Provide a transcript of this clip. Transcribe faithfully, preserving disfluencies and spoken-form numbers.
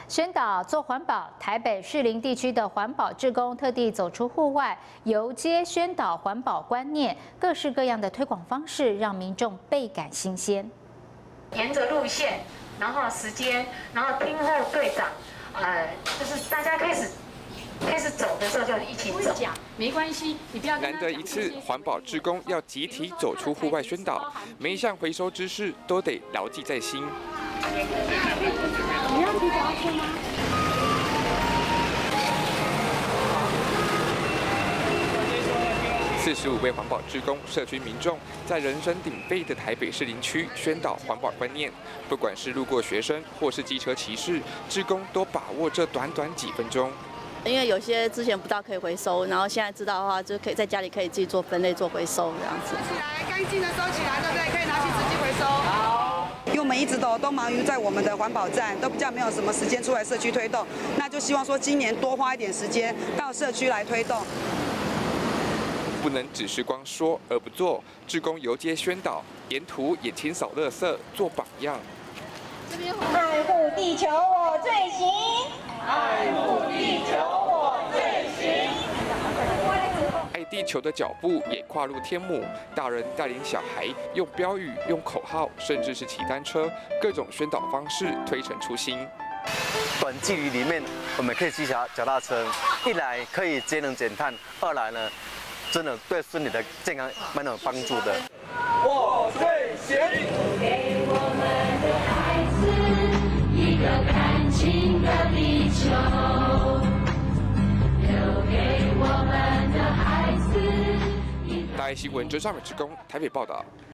宣导做环保，台北士林地区的环保志工特地走出户外，游街宣导环保观念，各式各样的推广方式让民众倍感新鲜。 沿着路线，然后时间，然后听候队长，呃，就是大家开始。 开始走的时候就一起走， 没关系，你不要。 难得一次，环保志工要集体走出户外宣导，每一项回收知识都得牢记在心。 你要骑脚踏车吗？ 四十五位环保志工、社区民众在人声鼎沸的台北士林区宣导环保观念，不管是路过学生或是机车骑士，志工都把握这短短几分钟。 因为有些之前不知道可以回收，然后现在知道的话，就可以在家里可以自己做分类、做回收这样子。 起来，干净的收起来，对不对？可以拿去直接回收。好。因为我们一直都都忙于在我们的环保站，都比较没有什么时间出来社区推动，那就希望说今年多花一点时间到社区来推动。 不能只是光说而不做，志工游街宣导，沿途也清扫垃圾，做榜样。 爱护地球，我最行。 爱护地球，我最行。 爱地球的脚步也跨入天母，大人带领小孩用标语、用口号，甚至是骑单车，各种宣导方式推陈出新。 短距离里面，我们可以骑脚脚踏车，一来可以节能减碳，二来呢，真的对身体的健康蛮有帮助的。 我最行。给我们的孩子一个干净的地球，留给我们的孩子。 大爱新闻，真善美职工台北报道。